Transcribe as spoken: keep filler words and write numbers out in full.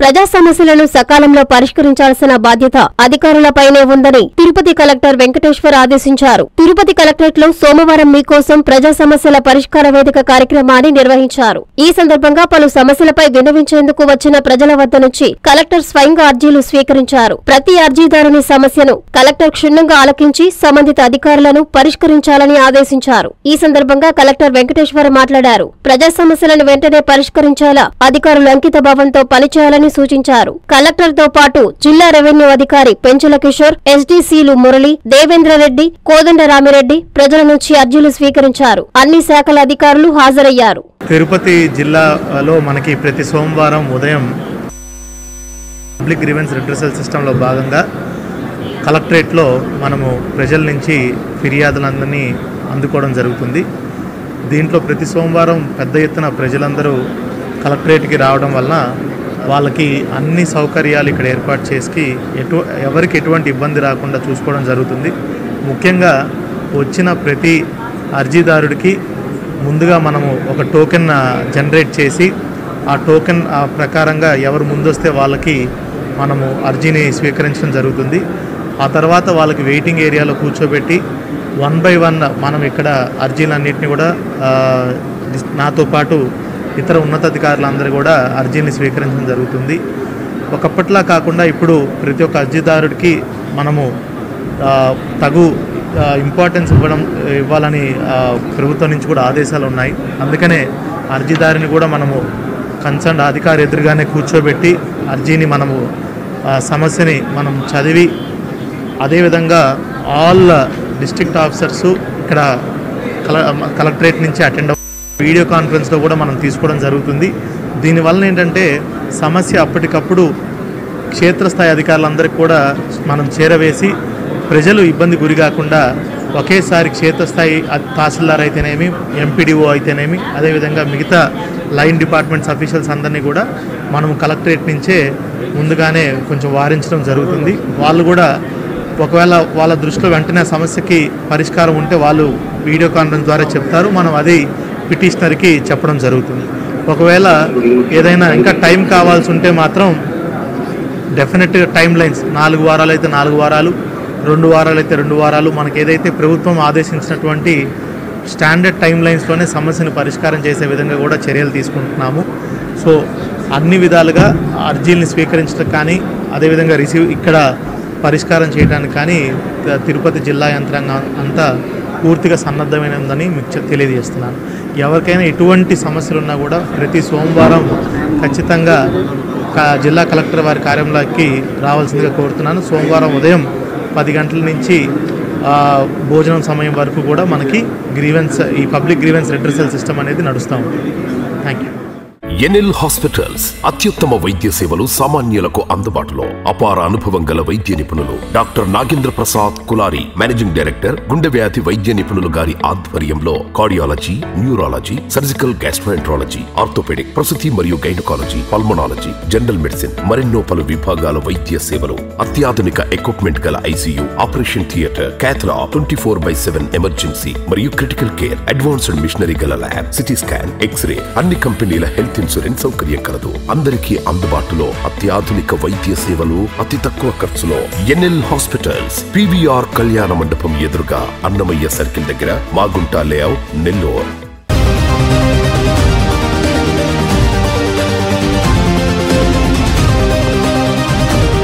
ప్రజా సమస్యలను సకాలంలో పరిష్కరించాల్సిన బాధ్యత అధికారులపైనే ఉందని తిరుపతి కలెక్టర్ వెంకటేశ్వర్ ఆదేశించారు. తిరుపతి కలెక్టరేట్ లో సోమవారం మీకోసం ప్రజా సమస్యల పరిష్కార వేదిక కార్యక్రమాన్ని నిర్వహించారు. ఈ సందర్భంగా పలు సమస్యలపై విన్నవించేందుకు వచ్చిన ప్రజల వద్ద నుంచి కలెక్టర్ స్వయంగా అర్జీలు స్వీకరించారు. ప్రతి అర్జీదారుని సమస్యను కలెక్టర్ క్షుణ్ణంగా ఆలకించి సంబంధిత అధికారులను పరిష్కరించాలని ఆదేశించారు. ఈ సందర్భంగా కలెక్టర్ వెంకటేశ్వర్ మాట్లాడారు. ప్రజా సమస్యలను వెంటనే పరిష్కరించేలా అధికారులు అంకిత భావంతో పనిచేయాలని సూచించారు. కలెక్టర్ తో పాటు జిల్లా రెవెన్యూ అధికారి పెంచుల కిషోర్, ఎస్డీసీలు మురళి, దేవేంద్రరెడ్డి, కోదండరామిరెడ్డి ప్రజల నుంచి అర్జీలు స్వీకరించారు. అన్ని శాఖల అధికారులు హాజరయ్యారు. తిరుపతి జిల్లాలో మనకి ప్రతి సోమవారం ఉదయం పబ్లిక్ గ్రీవెన్స్ రిడ్రెసల్ సిస్టంలో భాగంగా కలెక్టరేట్లో మనము ప్రజల నుంచి ఫిర్యాదులందరినీ అందుకోవడం జరుగుతుంది. దీంట్లో ప్రతి సోమవారం పెద్ద ఎత్తున ప్రజలందరూ కలెక్టరేట్కి రావడం వలన వాళ్ళకి అన్ని సౌకర్యాలు ఇక్కడ ఏర్పాటు చేసి ఎటు ఎవరికి ఎటువంటి ఇబ్బంది రాకుండా చూసుకోవడం జరుగుతుంది. ముఖ్యంగా వచ్చిన ప్రతి అర్జీదారుడికి ముందుగా మనము ఒక టోకెన్ జనరేట్ చేసి ఆ టోకెన్ ప్రకారంగా ఎవరు ముందొస్తే వాళ్ళకి మనము అర్జీని స్వీకరించడం జరుగుతుంది. ఆ తర్వాత వాళ్ళకి వెయిటింగ్ ఏరియాలో కూర్చోబెట్టి వన్ బై వన్ మనం ఇక్కడ అర్జీలన్నింటినీ కూడా నాతో పాటు ఇతర ఉన్నతాధికారులందరూ కూడా అర్జీని స్వీకరించడం జరుగుతుంది. ఒకప్పట్లా కాకుండా ఇప్పుడు ప్రతి ఒక్క అర్జీదారుడికి మనము తగు ఇంపార్టెన్స్ ఇవ్వడం ఇవ్వాలని ప్రభుత్వం నుంచి కూడా ఆదేశాలు ఉన్నాయి. అందుకనే అర్జీదారిని కూడా మనము కన్సర్న్ అధికారి ఎదురుగానే కూర్చోబెట్టి అర్జీని మనము సమస్యని మనం చదివి అదేవిధంగా ఆల్ డిస్ట్రిక్ట్ ఆఫీసర్సు ఇక్కడ కల కలెక్టరేట్ నుంచి అటెండ్ వీడియో కాన్ఫరెన్స్లో కూడా మనం తీసుకోవడం జరుగుతుంది. దీనివల్ల ఏంటంటే సమస్య అప్పటికప్పుడు క్షేత్రస్థాయి అధికారులందరికీ కూడా మనం చేరవేసి ప్రజలు ఇబ్బంది గురి కాకుండా ఒకేసారి క్షేత్రస్థాయి తహసీల్దార్ అయితేనేమి, ఎంపీడీఓ అయితేనేమి, అదేవిధంగా మిగతా లైన్ డిపార్ట్మెంట్స్ అఫీషియల్స్ అందరినీ కూడా మనం కలెక్టరేట్ నుంచే ముందుగానే కొంచెం వారించడం జరుగుతుంది. వాళ్ళు కూడా ఒకవేళ వాళ్ళ దృష్టిలో వెంటనే సమస్యకి పరిష్కారం ఉంటే వాళ్ళు వీడియో కాన్ఫరెన్స్ ద్వారా చెప్తారు. మనం అది పిటిషనర్కి చెప్పడం జరుగుతుంది. ఒకవేళ ఏదైనా ఇంకా టైం కావాల్సి ఉంటే మాత్రం డెఫినెట్గా టైం లైన్స్ నాలుగు వారాలు అయితే నాలుగు వారాలు రెండు వారాలు అయితే రెండు వారాలు మనకి ఏదైతే ప్రభుత్వం ఆదేశించినటువంటి స్టాండర్డ్ టైం లైన్స్లోనే సమస్యను పరిష్కారం చేసే విధంగా కూడా చర్యలు తీసుకుంటున్నాము. సో అన్ని విధాలుగా అర్జీల్ని స్వీకరించడం కానీ అదేవిధంగా రిసీవ్ ఇక్కడ పరిష్కారం చేయడానికి కానీ తిరుపతి జిల్లా యంత్రాంగం అంతా పూర్తిగా సన్నద్ధమైనదని మీకు తెలియజేస్తున్నాను. ఎవరికైనా ఎటువంటి సమస్యలు ఉన్నా కూడా ప్రతి సోమవారం ఖచ్చితంగా జిల్లా కలెక్టర్ వారి కార్యాలయానికి రావాల్సిందిగా కోరుతున్నాను. సోమవారం ఉదయం పది గంటల నుంచి భోజనం సమయం వరకు కూడా మనకి గ్రీవెన్స్ ఈ పబ్లిక్ గ్రీవెన్స్ రిడ్రెసల్ సిస్టమ్ అనేది నడుస్తూ ఉంటుంది. Thank you. ఎన్ఎల్ హాస్పిటల్స్ అత్యుత్తమ వైద్య సేవలు సామాన్యులకు అందుబాటులో. అపార అనుభవం గల వైద్య నిపుణులు doctor Nagendra Prasad Kulari, managing director, గుండె వ్యాధి వైద్య నిపుణులు గారి ఆధ్వర్యంలో cardiology, neurology, surgical gastroenterology, orthopaedic, ప్రసూతి మరియు గైనకాలజీ, పల్మనాలజీ, జనరల్ మెడిసిన్ మరెన్నో పలు విభాగాల వైద్య సేవలు. అత్యాధునిక ఎక్విప్మెంట్ గల ICU, operation theatre, cath lab, twenty four by seven emergency మరియు క్రిటికల్ కేర్, అడ్వాన్స్డ్ మిషనరీ గల ల్యాబ్, సిటీ స్కాన్, ఎక్స్రే, అన్ని కంపెనీల హెల్త్ ఇన్సూరెన్స్ సౌకర్యం కలదు. అందరికీ అందుబాటులో అత్యాధునిక వైద్య సేవలు అతి తక్కువ ఖర్చులో. ఎన్ఎల్ హాస్పిటల్స్, పీవీఆర్ కళ్యాణ మండపం ఎదురుగా, అన్నమయ్య సర్కిల్ దగ్గర, మాగుంట లేఅవుట్, నెల్లూరు.